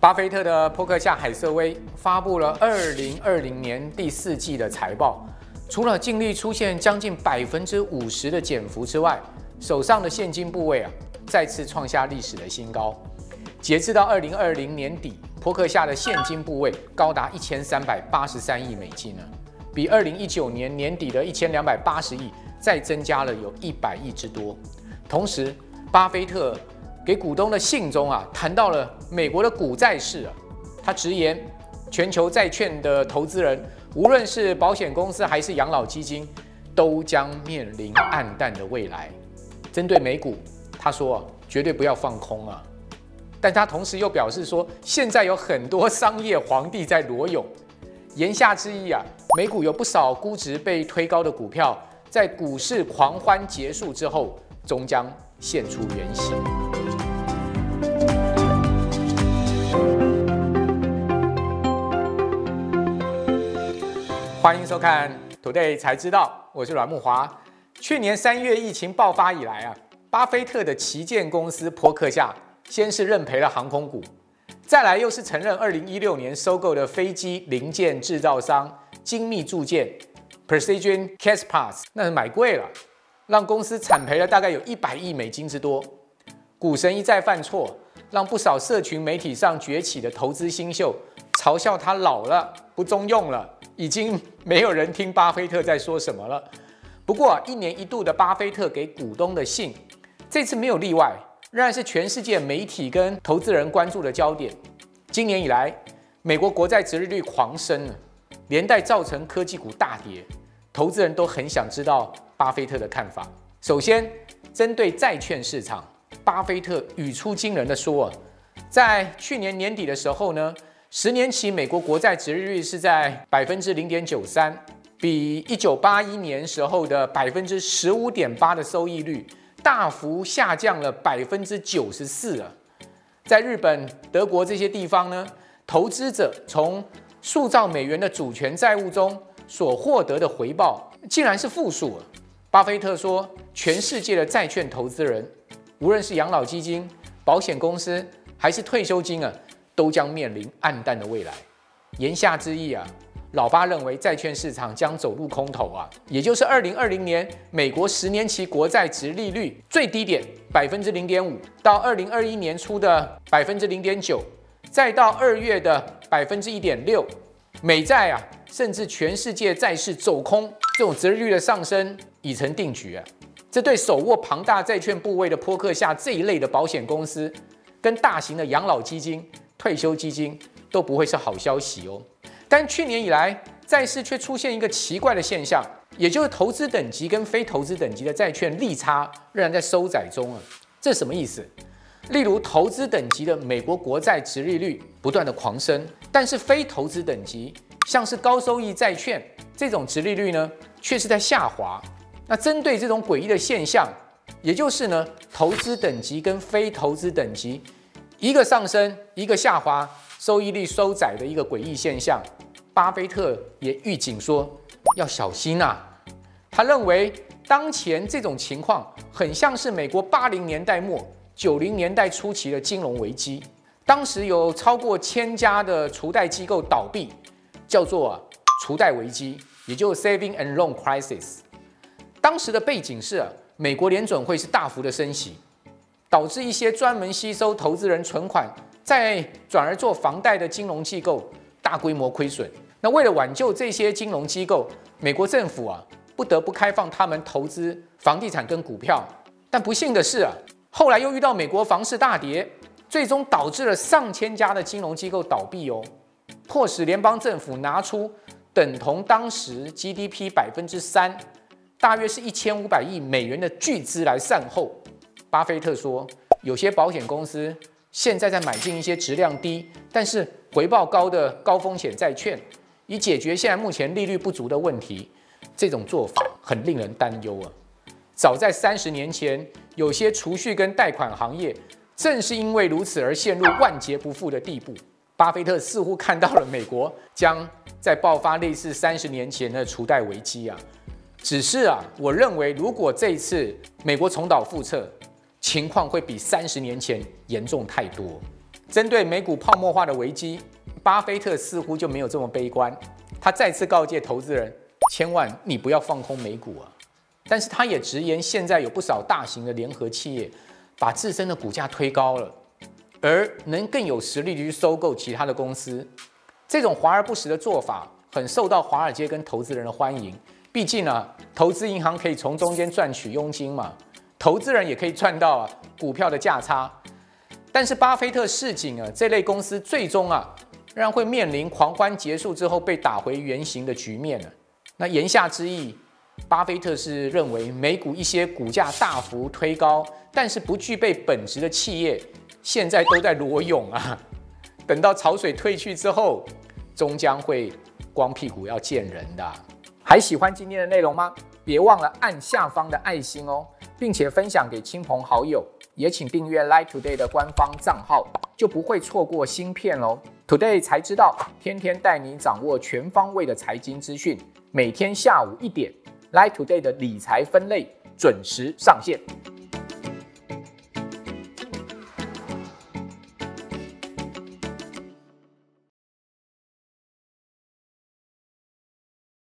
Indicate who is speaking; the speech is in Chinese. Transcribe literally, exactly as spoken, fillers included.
Speaker 1: 巴菲特的波克夏海瑟威发布了二零二零年第四季的财报，除了净利出现将近百分之五十的减幅之外，手上的现金部位啊再次创下历史的新高。截至到二零二零年底，波克夏的现金部位高达一千三百八十三亿美金呢，比二零一九年年底的一千两百八十亿再增加了有一百亿之多。同时，巴菲特给股东的信中啊，谈到了美国的股债市啊，他直言，全球债券的投资人，无论是保险公司还是养老基金，都将面临暗淡的未来。针对美股，他说啊，绝对不要放空啊。但他同时又表示说，现在有很多商业皇帝在裸泳，言下之意啊，美股有不少估值被推高的股票，在股市狂欢结束之后，终将现出原形。欢迎收看 Today 才知道，我是阮慕骅。去年三月疫情爆发以来啊，巴菲特的旗舰公司波克夏先是认赔了航空股，再来又是承认二零一六年收购的飞机零件制造商精密铸件 Precision Castparts 那是买贵了，让公司惨赔了大概有一百亿美金之多。股神一再犯错，让不少社群媒体上崛起的投资新秀嘲笑他老了不中用了，已经没有人听巴菲特在说什么了。不过、啊、一年一度的巴菲特给股东的信，这次没有例外，仍然是全世界媒体跟投资人关注的焦点。今年以来，美国国债殖利率狂升，连带造成科技股大跌，投资人都很想知道巴菲特的看法。首先，针对债券市场，巴菲特语出惊人的说，在去年年底的时候呢，十年期美国国债殖利率是在百分之零点九三，比一九八一年时候的百分之十五点八的收益率大幅下降了百分之九十四了。在日本、德国这些地方呢，投资者从数兆美元的主权债务中所获得的回报竟然是负数了。巴菲特说，全世界的债券投资人，无论是养老基金、保险公司还是退休金啊，都将面临暗淡的未来。言下之意啊，老巴认为债券市场将走入空头啊，也就是二零二零年美国十年期国债殖利率最低点百分之零点五，到二零二一年初的百分之零点九，再到二月的百分之一点六，美债啊，甚至全世界债市走空，这种殖利率的上升已成定局啊。这对手握庞大债券部位的波克夏这一类的保险公司，跟大型的养老基金、退休基金都不会是好消息哦。但去年以来，债市却出现一个奇怪的现象，也就是投资等级跟非投资等级的债券利差仍然在收窄中啊。这什么意思？例如投资等级的美国国债殖利率不断的狂升，但是非投资等级，像是高收益债券这种殖利率呢，却是在下滑。那针对这种诡异的现象，也就是呢，投资等级跟非投资等级一个上升，一个下滑，收益率收窄的一个诡异现象，巴菲特也预警说要小心啊。他认为当前这种情况很像是美国八零年代末、九零年代初期的金融危机，当时有超过千家的储贷机构倒闭，叫做、啊、储贷危机，也就是 Saving and Loan Crisis。当时的背景是、啊、美国联准会是大幅的升息，导致一些专门吸收投资人存款再转而做房贷的金融机构大规模亏损。那为了挽救这些金融机构，美国政府啊不得不开放他们投资房地产跟股票。但不幸的是啊，后来又遇到美国房市大跌，最终导致了上千家的金融机构倒闭哦，迫使联邦政府拿出等同当时 G D P 百分之三，大约是一千五百亿美元的巨资来善后。巴菲特说，有些保险公司现在在买进一些质量低但是回报高的高风险债券，以解决现在目前利率不足的问题。这种做法很令人担忧啊！早在三十年前，有些储蓄跟贷款行业正是因为如此而陷入万劫不复的地步。巴菲特似乎看到了美国将在爆发类似三十年前的储贷危机啊。只是啊，我认为如果这一次美国重蹈覆辙，情况会比三十年前严重太多。 针对美股泡沫化的危机，巴菲特似乎就没有这么悲观。他再次告诫投资人，千万你不要放空美股啊！但是他也直言，现在有不少大型的联合企业把自身的股价推高了，而能更有实力去收购其他的公司。这种华而不实的做法，很受到华尔街跟投资人的欢迎。毕竟啊，投资银行可以从中间赚取佣金嘛，投资人也可以赚到啊股票的价差。但是巴菲特示警啊，这类公司最终啊，让会面临狂欢结束之后被打回原形的局面了。那言下之意，巴菲特是认为美股一些股价大幅推高，但是不具备本质的企业，现在都在裸泳啊。等到潮水退去之后，终将会光屁股要见人的。还喜欢今天的内容吗？别忘了按下方的爱心哦，并且分享给亲朋好友。也请订阅 Line Today 的官方账号，就不会错过新片喽。Today 才知道，天天带你掌握全方位的财经资讯。每天下午一点 ，Line Today 的理财分类准时上线。